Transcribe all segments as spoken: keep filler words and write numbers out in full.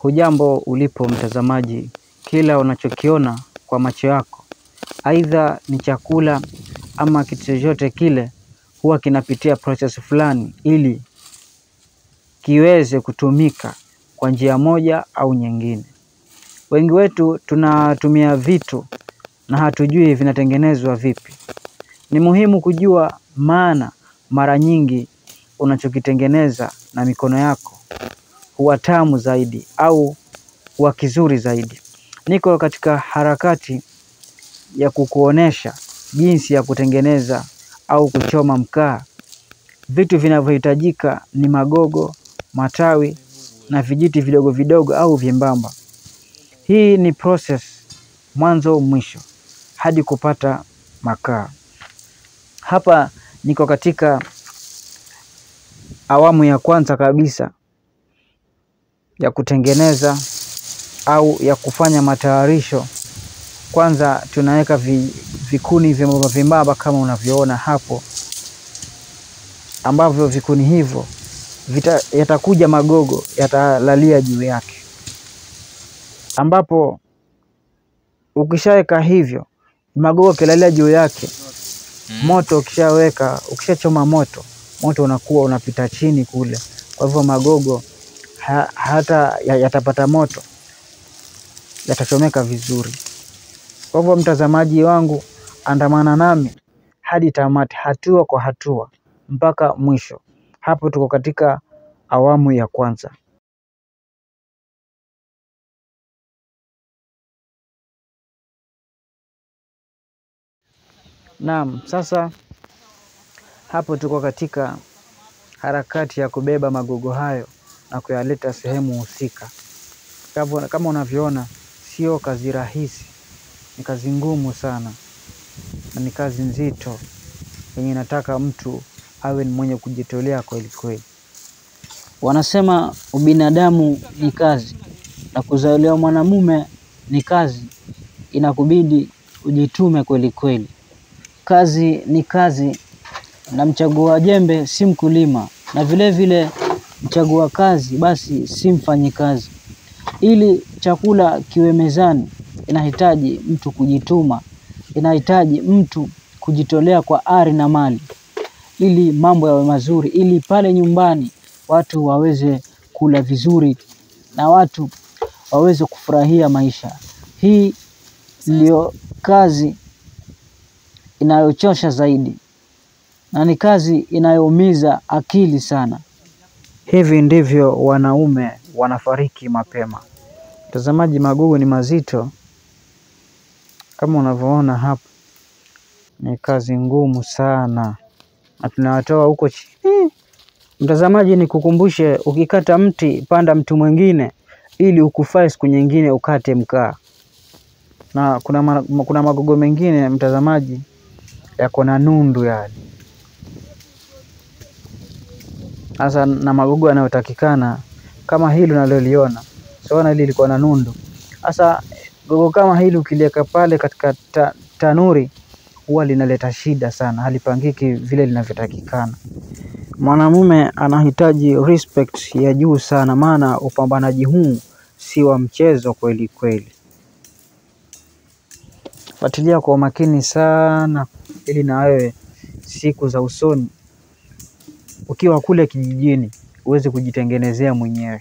Hujambo ulipo mtazamaji, kila unachokiona kwa macho yako, aidha ni chakula ama kitu chochote kile, huwa kinapitia process fulani ili kiweze kutumika kwa njia moja au nyingine. Wengi wetu tunatumia vitu na hatujui vinatengenezwa vipi. Ni muhimu kujua, maana mara nyingi unachokitengeneza na mikono yako huwa tamu zaidi au huwa kizuri zaidi. Niko katika harakati ya kukuonesha jinsi ya kutengeneza au kuchoma mkaa. Vitu vinavyohitajika ni magogo, matawi na vijiti vidogo vidogo au vyembamba. Hii ni process mwanzo mwisho hadi kupata makaa. Hapa niko katika awamu ya kwanza kabisa ya kutengeneza au ya kufanya matayarisho. Kwanza tunaweka vikuni vyembamba vyembamba kama unavyoona hapo, ambavyo vikuni hivyo vita, yatakuja magogo yatalalia juu yake, ambapo ukishaweka hivyo magogo kilalia juu yake, moto ukishaweka, ukishachoma moto, moto unakuwa unapita chini kule. Kwa hivyo magogo ha, hata yatapata moto, yatachomeka vizuri. Kwa hivyo mtazamaji wangu, andamana nami hadi tamati, hatua kwa hatua mpaka mwisho. Hapo tuko katika awamu ya kwanza. Naam, sasa hapo tuko katika harakati ya kubeba magogo hayo na kuyaleta sehemu husika. Kama unavyoona, sio kazi rahisi, ni kazi ngumu sana na ni kazi nzito yenye inataka mtu awe ni mwenye kujitolea kweli kweli. Wanasema ubinadamu ni kazi na kuzaliwa mwanamume ni kazi, inakubidi ujitume kweli kweli. Kazi ni kazi, na mchagua jembe si mkulima, na vile vile mchagua kazi basi si mfanyikazi. Ili chakula kiwe mezani, inahitaji mtu kujituma, inahitaji mtu kujitolea kwa ari na mali, ili mambo yawe mazuri, ili pale nyumbani watu waweze kula vizuri na watu waweze kufurahia maisha. Hii ndio kazi inayochosha zaidi na ni kazi inayoumiza akili sana. Hivi ndivyo wanaume wanafariki mapema. Mtazamaji, magogo ni mazito kama unavyoona hapa. Ni kazi ngumu sana na tunawatoa huko chini. Mtazamaji, nikukumbushe, ukikata mti panda mti mwingine ili ukufae siku nyingine ukate mkaa. Na kuna ma, kuna magogo mengine mtazamaji yako na nundu yale. Sasa na magogo yanayotakikana kama hili unaloliona, sawa, hili liko na nundu. Sasa gogo kama hili ukilieka pale katika ta, tanuri huwa linaleta shida sana, halipangiki vile linavyotakikana. Mwanamume anahitaji respect ya juu sana, maana upambanaji huu si wa mchezo kweli kweli. Fuatilia kwa makini sana ili na wewe siku za usoni ukiwa kule kijijini uweze kujitengenezea mwenyewe.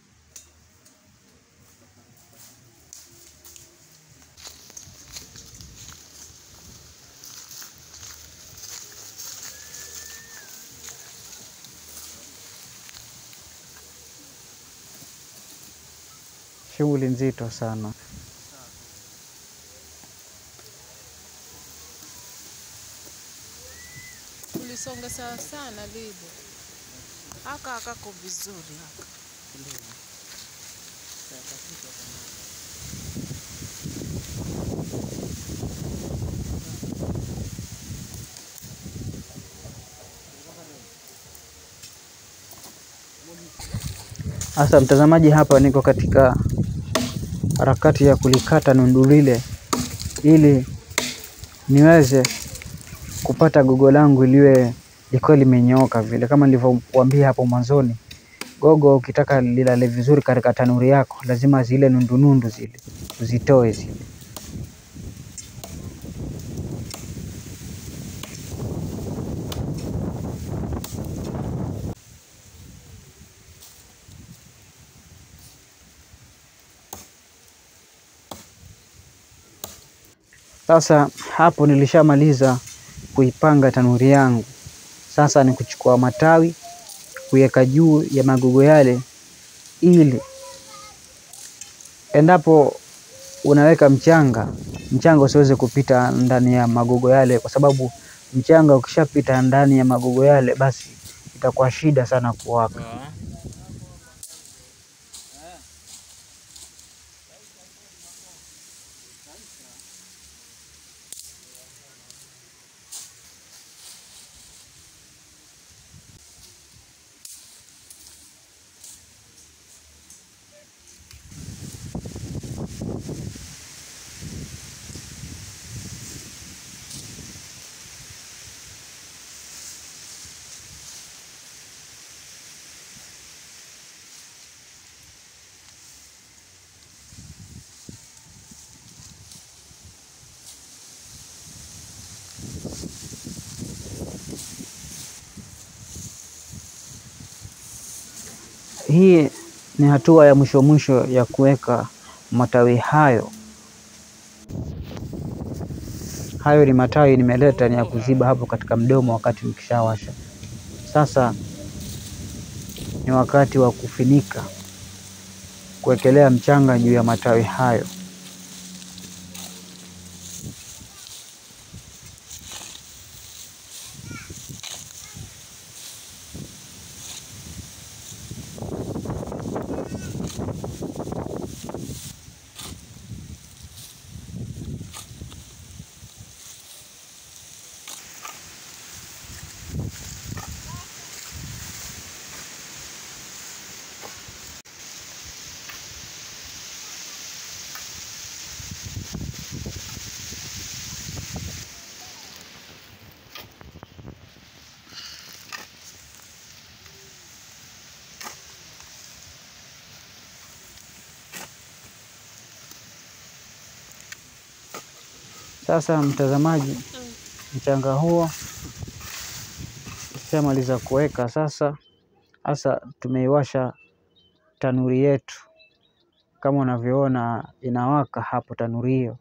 Shughuli nzito sana. Tulisonga sawa sana libo. Haka hakako vizuri haka. Asa mtazamaji, hapa niko katika harakati ya kulikata nundu lile ili niweze kupata gogo langu liwe liko limenyooka vile kama nilivyokuambia hapo mwanzoni. gogo ukitaka lilale vizuri katika tanuri yako, lazima zile nundunundu zile uzitoe zile. Sasa hapo nilishamaliza kuipanga tanuri yangu. Sasa ni kuchukua matawi kuweka juu ya magogo yale, ili endapo unaweka mchanga, mchanga usiweze kupita ndani ya magogo yale, kwa sababu mchanga ukishapita ndani ya magogo yale basi itakuwa shida sana kuwaka. Hii ni hatua ya mwisho mwisho ya kuweka matawi hayo. Hayo ni matawi nimeleta, ni ya kuziba hapo katika mdomo wakati nikishawasha. Sasa ni wakati wa kufinika, kuwekelea mchanga juu ya matawi hayo. Sasa mtazamaji, mchanga huo tushamaliza kuweka. Sasa sasa tumeiwasha tanuri yetu, kama unavyoona inawaka hapo tanuri hiyo.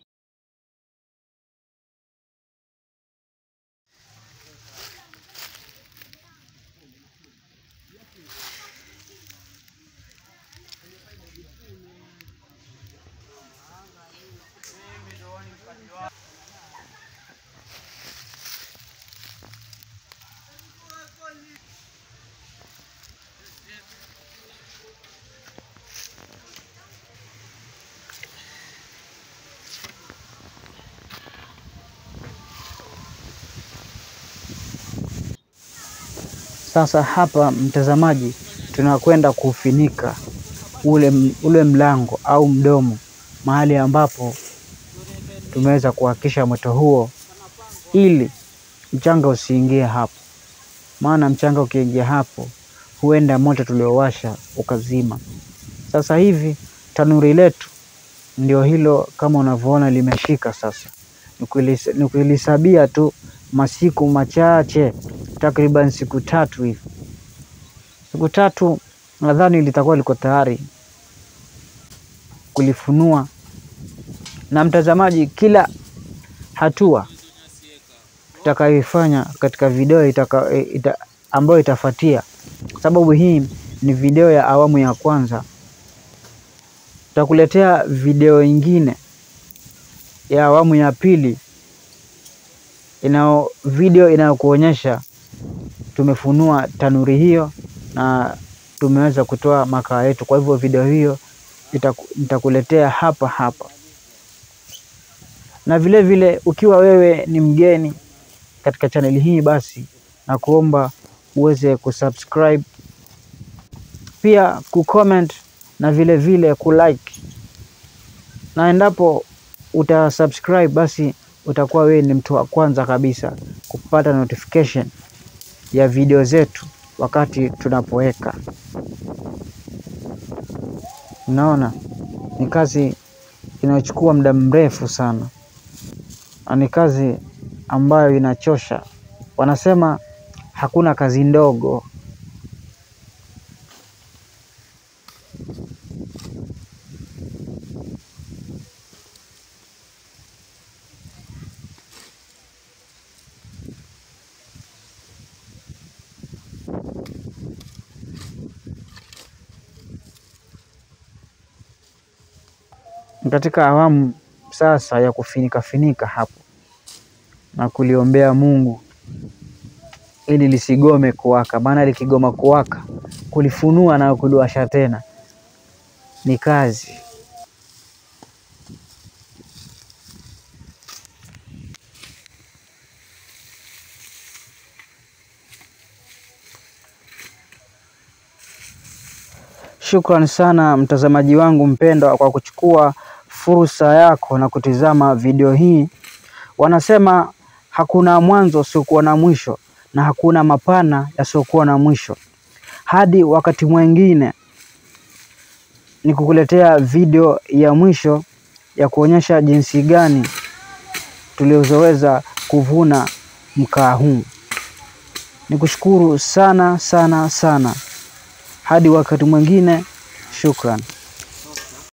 Sasa hapa mtazamaji, tunakwenda kufinika ule, ule mlango au mdomo, mahali ambapo tumeweza kuhakisha moto huo, ili mchanga usiingie hapo. Maana mchanga ukiingia hapo, huenda moto tuliowasha ukazima. Sasa hivi tanuri letu ndio hilo, kama unavyoona limeshika. Sasa ni kulisabia tu masiku machache, takriban siku tatu hivi. Siku tatu nadhani litakuwa liko tayari kulifunua. Na mtazamaji, kila hatua tutakayoifanya katika video itaka, ita, ambayo itafuatia, sababu hii ni video ya awamu ya kwanza, tutakuletea video nyingine ya awamu ya pili, inao video inayokuonyesha tumefunua tanuri hiyo na tumeweza kutoa makaa yetu. Kwa hivyo video hiyo nitakuletea hapa hapa. Na vile vile ukiwa wewe ni mgeni katika chaneli hii, basi na kuomba uweze kusubscribe, pia kucomment na vile vile kulike. Na endapo utasubscribe, basi utakuwa wewe ni mtu wa kwanza kabisa kupata notification ya video zetu wakati tunapoweka. Unaona, ni kazi inayochukua muda mrefu sana, na ni kazi ambayo inachosha. Wanasema hakuna kazi ndogo. Katika awamu sasa ya kufinika finika hapo na kuliombea Mungu ili lisigome kuwaka, maana likigoma kuwaka kulifunua na kuliwasha tena ni kazi. Shukrani sana mtazamaji wangu mpendwa kwa kuchukua fursa yako na kutizama video hii. Wanasema hakuna mwanzo usiokuwa na mwisho, na hakuna mapana yasiokuwa na mwisho. Hadi wakati mwingine nikukuletea video ya mwisho ya kuonyesha jinsi gani tuliozoweza kuvuna mkaa huu. Nikushukuru sana sana sana. Hadi wakati mwingine, shukran.